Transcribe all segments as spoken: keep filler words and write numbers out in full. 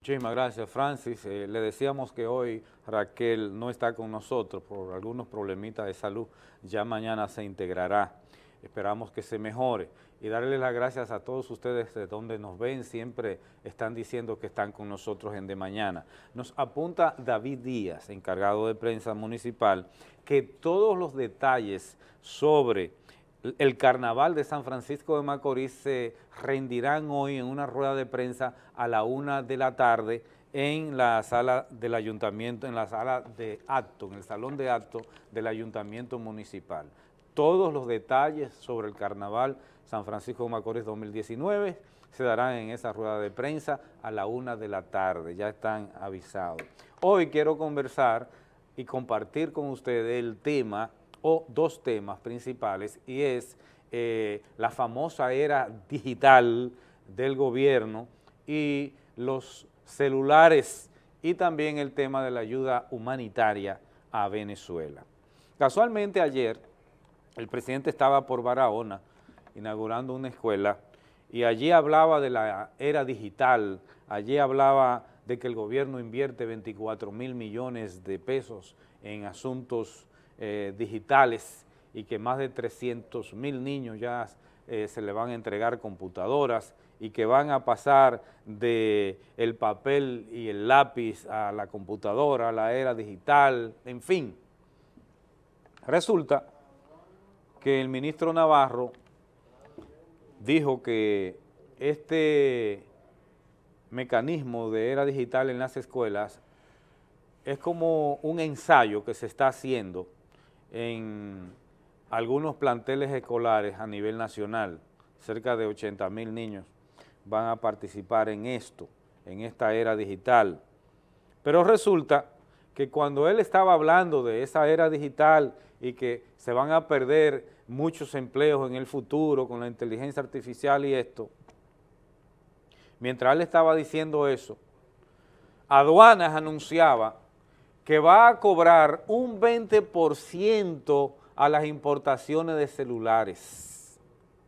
Muchísimas gracias, Francis. Eh, le decíamos que hoy Raquel no está con nosotros por algunos problemitas de salud. Ya mañana se integrará. Esperamos que se mejore. Y darle las gracias a todos ustedes de donde nos ven. Siempre están diciendo que están con nosotros en De Mañana. Nos apunta David Díaz, encargado de prensa municipal, que todos los detalles sobre el Carnaval de San Francisco de Macorís se rendirán hoy en una rueda de prensa a la una de la tarde en la sala del ayuntamiento, en la sala de acto, en el salón de acto del ayuntamiento municipal. Todos los detalles sobre el Carnaval San Francisco de Macorís dos mil diecinueve se darán en esa rueda de prensa a la una de la tarde, ya están avisados. Hoy quiero conversar y compartir con ustedes el tema o dos temas principales, y es eh, la famosa era digital del gobierno y los celulares, y también el tema de la ayuda humanitaria a Venezuela. Casualmente ayer el presidente estaba por Barahona inaugurando una escuela y allí hablaba de la era digital, allí hablaba de que el gobierno invierte veinticuatro mil millones de pesos en asuntos Eh, digitales y que más de trescientos mil niños ya eh, se le van a entregar computadoras y que van a pasar de el papel y el lápiz a la computadora, a la era digital, en fin. Resulta que el ministro Navarro dijo que este mecanismo de era digital en las escuelas es como un ensayo que se está haciendo en algunos planteles escolares a nivel nacional. Cerca de ochenta mil niños van a participar en esto, en esta era digital. Pero resulta que cuando él estaba hablando de esa era digital y que se van a perder muchos empleos en el futuro con la inteligencia artificial y esto, mientras él estaba diciendo eso, Aduanas anunciaba que va a cobrar un veinte por ciento a las importaciones de celulares.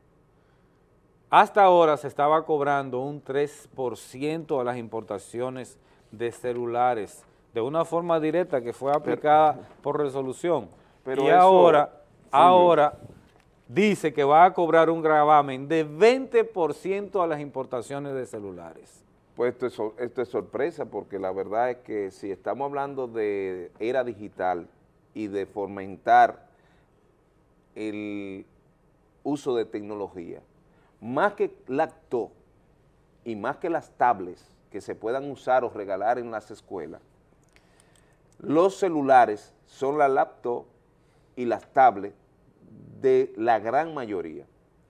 Hasta ahora se estaba cobrando un tres por ciento a las importaciones de celulares, de una forma directa que fue aplicada pero, por resolución. Pero y eso, ahora, sí, ahora dice que va a cobrar un gravamen de veinte por ciento a las importaciones de celulares. Pues esto es, esto es sorpresa, porque la verdad es que si estamos hablando de era digital y de fomentar el uso de tecnología, más que laptop y más que las tablets que se puedan usar o regalar en las escuelas, los celulares son la laptop y las tablets de la gran mayoría.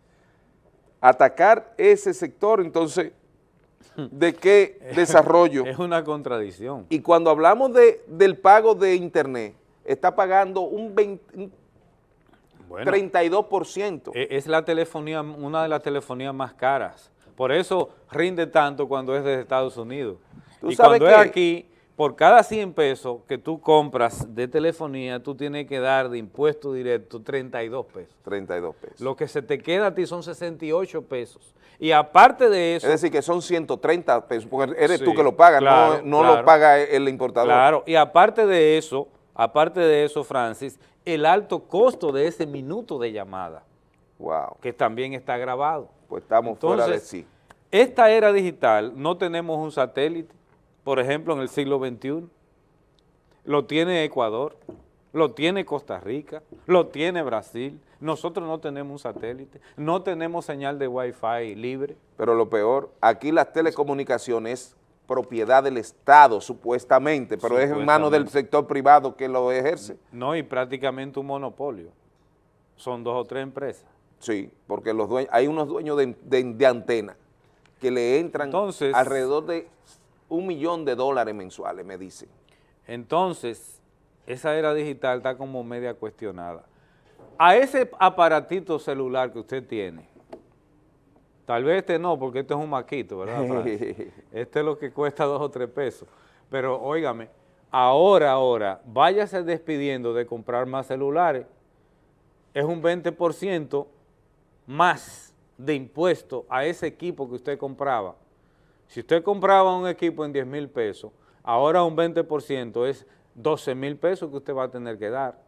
Atacar ese sector, entonces, ¿de qué desarrollo? Es una contradicción. Y cuando hablamos de, del pago de internet, está pagando un, veinte, un bueno, treinta y dos por ciento. Es la telefonía, una de las telefonías más caras. Por eso rinde tanto cuando es de Estados Unidos. Y cuando que, es aquí, por cada cien pesos que tú compras de telefonía, tú tienes que dar de impuesto directo treinta y dos pesos. treinta y dos pesos. Lo que se te queda a ti son sesenta y ocho pesos. Y aparte de eso... Es decir, que son ciento treinta pesos, porque eres sí, tú que lo pagas, claro, no, no claro, lo paga el importador. Claro, y aparte de eso, aparte de eso, Francis, el alto costo de ese minuto de llamada. Wow. Que también está grabado. Pues estamos Entonces, fuera de sí. Esta era digital, no tenemos un satélite, por ejemplo, en el siglo veintiuno. Lo tiene Ecuador, lo tiene Costa Rica, lo tiene Brasil. Nosotros no tenemos un satélite, no tenemos señal de Wi-Fi libre. Pero lo peor, aquí las telecomunicaciones propiedad del Estado, supuestamente, pero supuestamente. Es en manos del sector privado que lo ejerce. No, y prácticamente un monopolio. Son dos o tres empresas. Sí, porque los dueños, hay unos dueños de, de, de antena que le entran entonces, alrededor de un millón de dólares mensuales, me dicen. Entonces, esa era digital está como media cuestionada. A ese aparatito celular que usted tiene, tal vez este no, porque este es un maquito, ¿verdad, Francis? Este es lo que cuesta dos o tres pesos. Pero, óigame, ahora, ahora, váyase despidiendo de comprar más celulares. Es un veinte por ciento más de impuesto a ese equipo que usted compraba. Si usted compraba un equipo en diez mil pesos, ahora un veinte por ciento es doce mil pesos que usted va a tener que dar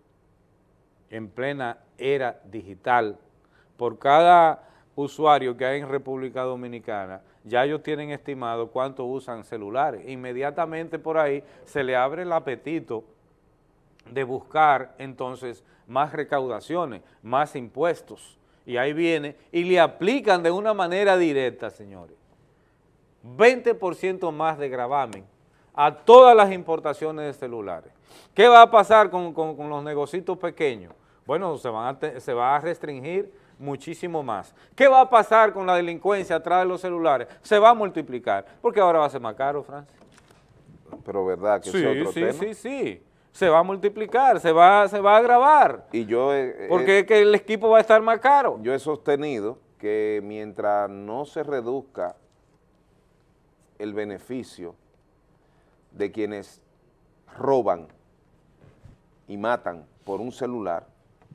en plena era digital. Por cada usuario que hay en República Dominicana, ya ellos tienen estimado cuánto usan celulares. Inmediatamente por ahí se le abre el apetito de buscar entonces más recaudaciones, más impuestos. Y ahí viene y le aplican de una manera directa, señores, veinte por ciento más de gravamen a todas las importaciones de celulares. ¿Qué va a pasar con, con, con los negocios pequeños? Bueno, se, van a te, se va a restringir muchísimo más. ¿Qué va a pasar con la delincuencia atrás de los celulares? Se va a multiplicar, porque ahora va a ser más caro, Francis. Pero verdad que sí, es otro sí, tema. Sí, sí, sí. Se va a multiplicar, se va, se va a agravar. Y yo he, porque es que el equipo va a estar más caro. Yo he sostenido que mientras no se reduzca el beneficio de quienes roban y matan por un celular,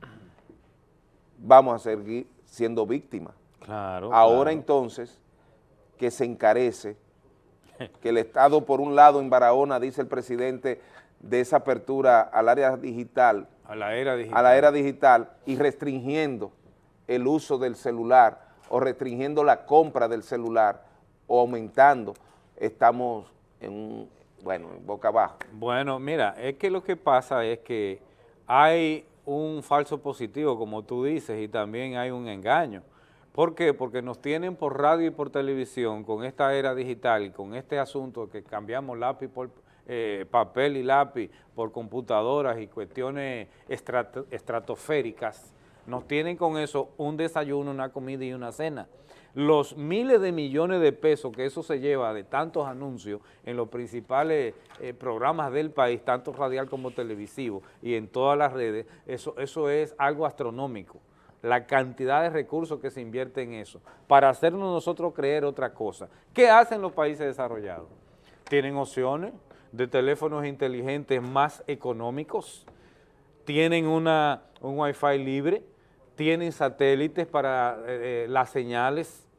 vamos a seguir siendo víctimas. Claro. Ahora claro. entonces, que se encarece, que el Estado por un lado en Barahona, dice el presidente, de esa apertura al área digital, a la era digital, a la era digital y restringiendo el uso del celular o restringiendo la compra del celular o aumentando, estamos en un, bueno, en boca abajo. Bueno, mira, es que lo que pasa es que hay un falso positivo, como tú dices, y también hay un engaño. ¿Por qué? Porque nos tienen por radio y por televisión con esta era digital y con este asunto que cambiamos lápiz por eh, papel y lápiz por computadoras y cuestiones estrat estratosféricas. Nos tienen con eso un desayuno, una comida y una cena. Los miles de millones de pesos que eso se lleva de tantos anuncios en los principales eh, programas del país, tanto radial como televisivo, y en todas las redes, eso, eso es algo astronómico. La cantidad de recursos que se invierte en eso, para hacernos nosotros creer otra cosa. ¿Qué hacen los países desarrollados? Tienen opciones de teléfonos inteligentes más económicos, tienen una, un Wi-Fi libre, tienen satélites para eh, las señales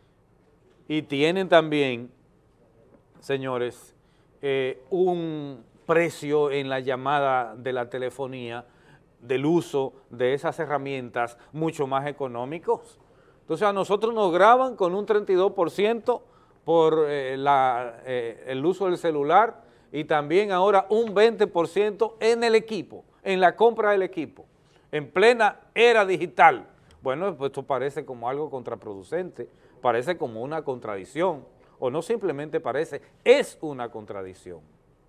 y tienen también, señores, eh, un precio en la llamada de la telefonía, del uso de esas herramientas mucho más económicos. Entonces a nosotros nos graban con un treinta y dos por ciento por eh, la, eh, el uso del celular y también ahora un veinte por ciento en el equipo, en la compra del equipo, en plena era digital. Bueno, pues esto parece como algo contraproducente, parece como una contradicción, o no simplemente parece, es una contradicción.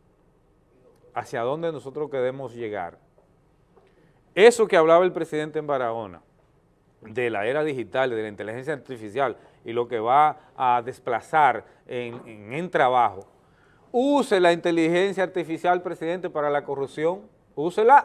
¿Hacia dónde nosotros queremos llegar? Eso que hablaba el presidente en Barahona, de la era digital, de la inteligencia artificial y lo que va a desplazar en, en, en trabajo, use la inteligencia artificial, presidente, para la corrupción, úsela,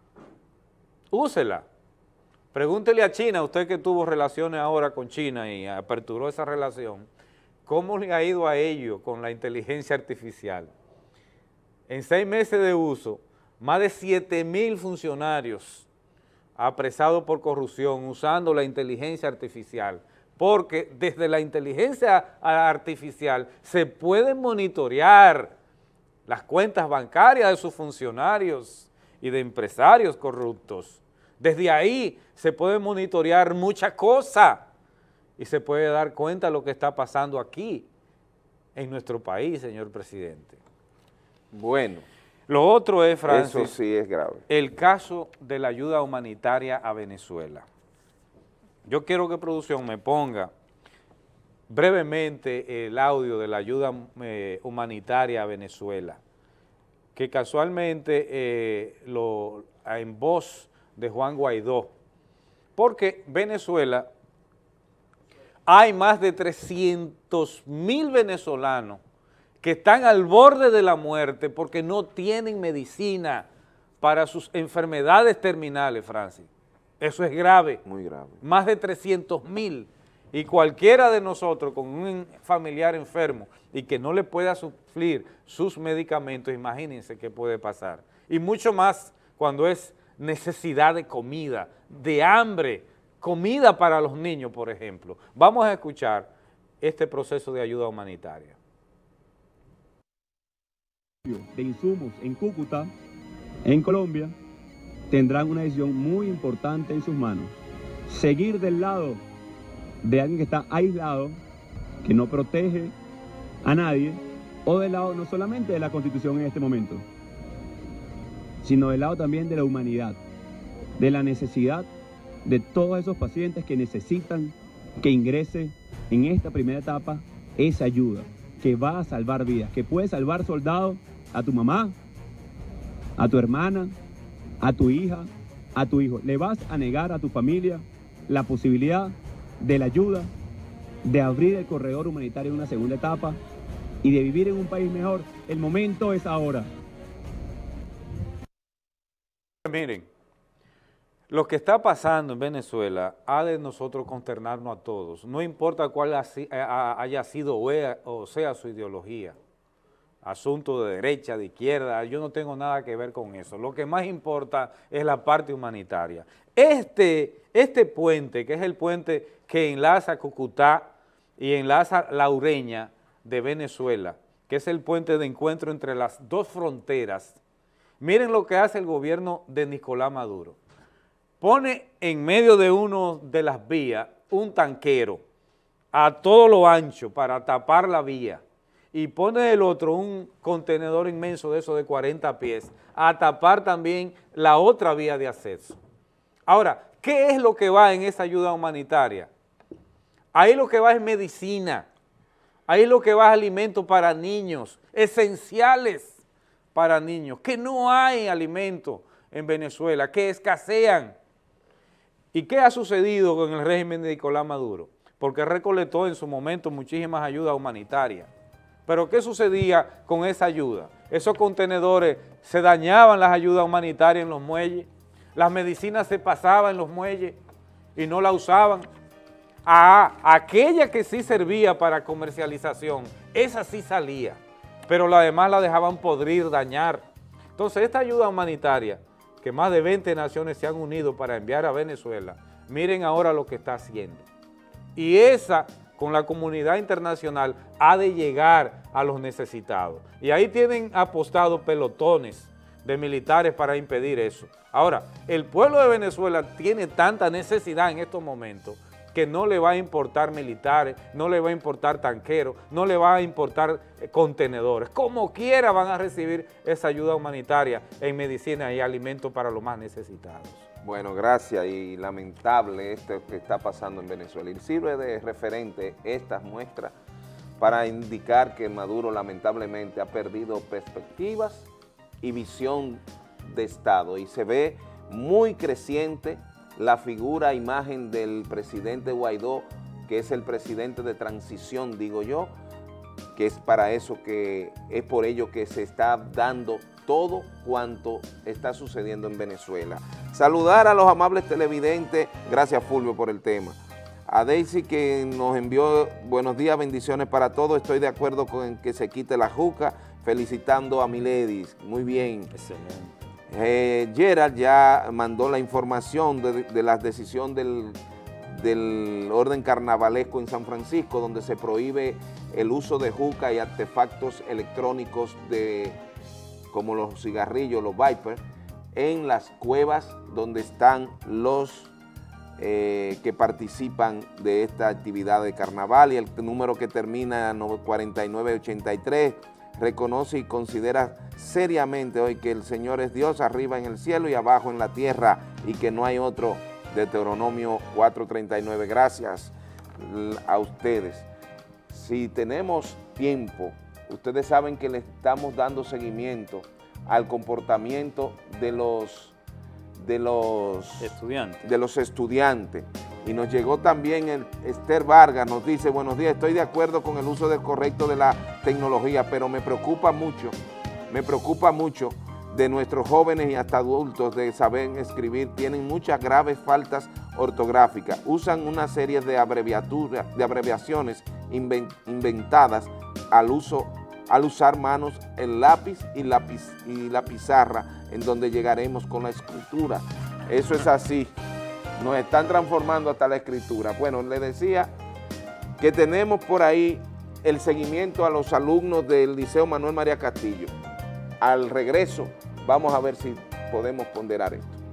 úsela. Pregúntele a China, usted que tuvo relaciones ahora con China y aperturó esa relación, ¿cómo le ha ido a ello con la inteligencia artificial? En seis meses de uso, más de siete mil funcionarios apresados por corrupción usando la inteligencia artificial, porque desde la inteligencia artificial se pueden monitorear las cuentas bancarias de sus funcionarios y de empresarios corruptos. Desde ahí se puede monitorear muchas cosas y se puede dar cuenta de lo que está pasando aquí en nuestro país, señor presidente. Bueno. Lo otro es, Francis, eso sí es grave, el caso de la ayuda humanitaria a Venezuela. Yo quiero que producción me ponga brevemente el audio de la ayuda eh, humanitaria a Venezuela, que casualmente eh, lo, en voz de Juan Guaidó, porque Venezuela hay más de trescientos mil venezolanos que están al borde de la muerte porque no tienen medicina para sus enfermedades terminales, Francis. Eso es grave. Muy grave. Más de trescientos mil. Y cualquiera de nosotros con un familiar enfermo y que no le pueda suplir sus medicamentos, imagínense qué puede pasar. Y mucho más cuando es necesidad de comida, de hambre, comida para los niños, por ejemplo. Vamos a escuchar este proceso de ayuda humanitaria. De insumos en Cúcuta, en Colombia, tendrán una decisión muy importante en sus manos. Seguir del lado de alguien que está aislado, que no protege a nadie, o del lado no solamente de la Constitución en este momento, sino del lado también de la humanidad, de la necesidad de todos esos pacientes que necesitan que ingrese en esta primera etapa esa ayuda que va a salvar vidas, que puede salvar soldados, a tu mamá, a tu hermana, a tu hija, a tu hijo. Le vas a negar a tu familia la posibilidad de la ayuda, de abrir el corredor humanitario en una segunda etapa y de vivir en un país mejor. El momento es ahora. Miren, lo que está pasando en Venezuela ha de nosotros consternarnos a todos, no importa cuál haya sido o sea su ideología, asunto de derecha, de izquierda, yo no tengo nada que ver con eso, lo que más importa es la parte humanitaria. Este, este puente, que es el puente que enlaza Cúcuta y enlaza La Ureña de Venezuela, que es el puente de encuentro entre las dos fronteras, miren lo que hace el gobierno de Nicolás Maduro. Pone en medio de uno de las vías un tanquero a todo lo ancho para tapar la vía y pone del otro un contenedor inmenso de esos de cuarenta pies a tapar también la otra vía de acceso. Ahora, ¿qué es lo que va en esa ayuda humanitaria? Ahí lo que va es medicina, ahí lo que va es alimentos para niños, esenciales para niños, que no hay alimentos en Venezuela, que escasean. ¿Y qué ha sucedido con el régimen de Nicolás Maduro? Porque recolectó en su momento muchísimas ayudas humanitarias. Pero ¿qué sucedía con esa ayuda? Esos contenedores, se dañaban las ayudas humanitarias en los muelles, las medicinas se pasaban en los muelles y no la usaban. A aquella que sí servía para comercialización, esa sí salía, pero la demás la dejaban podrir, dañar. Entonces esta ayuda humanitaria, que más de veinte naciones se han unido para enviar a Venezuela, miren ahora lo que está haciendo. Y esa, con la comunidad internacional, ha de llegar a los necesitados. Y ahí tienen apostados pelotones de militares para impedir eso. Ahora, el pueblo de Venezuela tiene tanta necesidad en estos momentos que no le va a importar militares, no le va a importar tanqueros, no le va a importar contenedores. Como quiera van a recibir esa ayuda humanitaria en medicina y alimentos para los más necesitados. Bueno, gracias, y lamentable esto que está pasando en Venezuela. Y sirve de referente estas muestras para indicar que Maduro lamentablemente ha perdido perspectivas y visión de Estado, y se ve muy creciente la figura, imagen del presidente Guaidó, que es el presidente de transición, digo yo, que es para eso que, es por ello que se está dando todo cuanto está sucediendo en Venezuela. Saludar a los amables televidentes, gracias Fulvio por el tema. A Daisy, que nos envió buenos días, bendiciones para todos, estoy de acuerdo con que se quite la juca, felicitando a Miledis, muy bien. Excelente. Eh, Gerald ya mandó la información de, de la decisión del, del orden carnavalesco en San Francisco, donde se prohíbe el uso de juca y artefactos electrónicos de, como los cigarrillos, los Viper, en las cuevas donde están los eh, que participan de esta actividad de carnaval, y el número que termina en cuarenta y nueve ochenta y tres reconoce y considera seriamente hoy que el Señor es Dios arriba en el cielo y abajo en la tierra, y que no hay otro. Deuteronomio cuatro treinta y nueve. Gracias a ustedes. Si tenemos tiempo, ustedes saben que le estamos dando seguimiento al comportamiento de los, de los estudiantes. de los estudiantes. Y nos llegó también el Esther Vargas, nos dice, buenos días, estoy de acuerdo con el uso del correcto de la tecnología, pero me preocupa mucho, me preocupa mucho de nuestros jóvenes y hasta adultos de saber escribir, tienen muchas graves faltas ortográficas, usan una serie de abreviaturas, de abreviaciones inventadas al uso, al usar manos, el lápiz y la, y la pizarra, en donde llegaremos con la escritura. Eso es así. Nos están transformando hasta la escritura. Bueno, le decía que tenemos por ahí el seguimiento a los alumnos del Liceo Manuel María Castillo. Al regreso vamos a ver si podemos ponderar esto.